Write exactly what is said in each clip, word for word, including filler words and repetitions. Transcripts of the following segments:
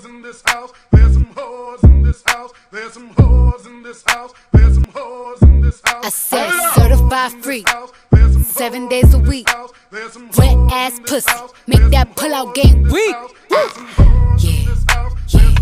whores in this house. There's some whores in this house. There's some whores in this house. There's some whores in this house. I said certified free, seven days a week. Wet ass pussy, make that pull out game weak. Yeah, yeah,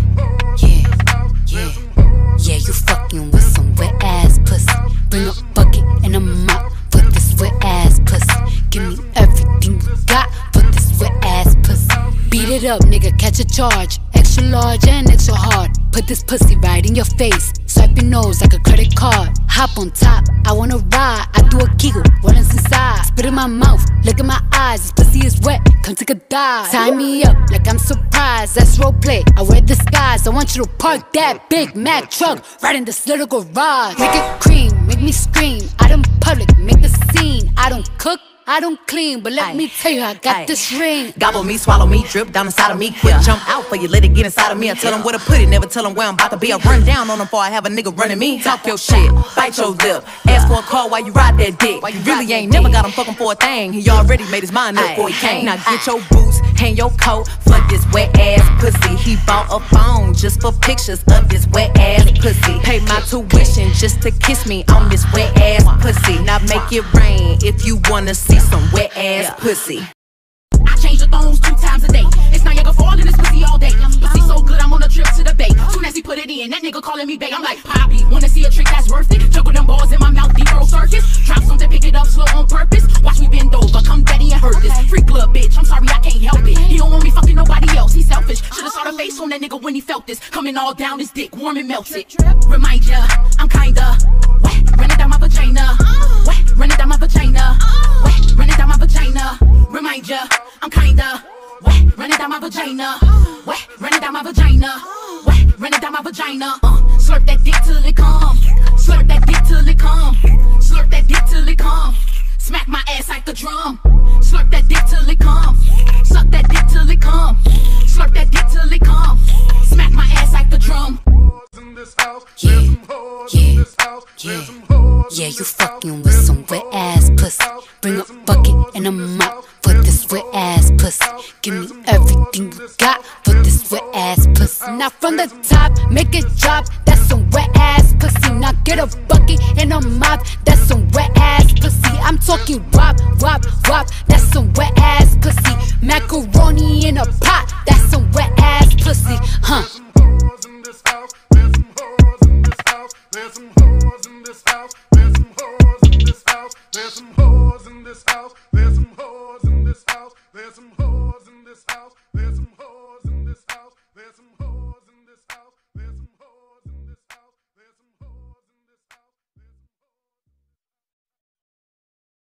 yeah, yeah. Yeah, you fucking with some wet ass pussy. Bring a bucket and a mop for this wet ass pussy. Give me everything you got for this wet ass pussy. Beat it up, nigga, catch a charge. Extra large and extra hard. Put this pussy right in your face. Swipe your nose like a credit card. Hop on top, I wanna ride. I do a kegel, what is inside? Spit in my mouth, look in my eyes. This pussy is wet, come take a dive. Tie me up like I'm surprised, that's roleplay. I wear disguise, I want you to park that Big Mac truck right in this little garage. Make it cream, make me scream. Out in public, make the scene. I don't cook, I don't clean, but let Aye. me tell you, I got Aye. this ring. Gobble me, swallow me, drip down inside of me. Quick yeah. jump out for you, let it get inside of me. I tell them where to put it, never tell them where I'm about to be. I run down on them before I have a nigga running me. Talk your shit, bite your lip. Ask for a call while you ride that dick. You really ain't never got him fucking for a thing. He already made his mind up before he came. Now get your boots, hang your coat for this wet ass pussy. He bought a phone just for pictures of this wet ass pussy. Pay my tuition just to kiss me on this wet ass pussy. Now make it rain if you wanna see some wet ass Yeah. pussy. I change the phones two times a day. It's Niagara Fall in this pussy all day. Pussy so good, I'm on a trip to the bay. Soon as he put it in, that nigga calling me bae. I'm like, Poppy, wanna see a trick that's worth it? Juggle them balls in my mouth, deep throw circus. Drop something, pick it up slow on purpose. Watch me bend over, come daddy and hurt this. Freak club, bitch, I'm sorry, I can't help it. He don't want me fucking nobody else, he's selfish. Should've saw the face on that nigga when he felt this. Coming all down his dick, warm and melted. Remind ya, I'm kinda wet, running down my vagina. Wet, running down my vagina. Wet, running down my vagina. Remind ya, I'm kinda wet, running down my vagina. Wet, running down my vagina. Wet, running down my vagina. Uh, slurp that dick till it come. Slurp that dick till it come. Slurp that dick till it come. Smack my ass like a drum. Slurp that dick till it come. Suck that dick till it come. Slurp that dick till it come. Smack my ass like a drum. Yeah, yeah, yeah. Yeah, you fucking with some wet ass pussy. Bring a bucket and a mop for this wet ass pussy. Give me everything you got for this wet ass pussy. Now from the top, make it drop. That's some wet ass pussy. Now get a bucket and a mop. That's some wet ass pussy. I'm talking wop, wop, wop. That's some wet ass pussy. Macaroni in a pot. That's some wet ass pussy. Huh?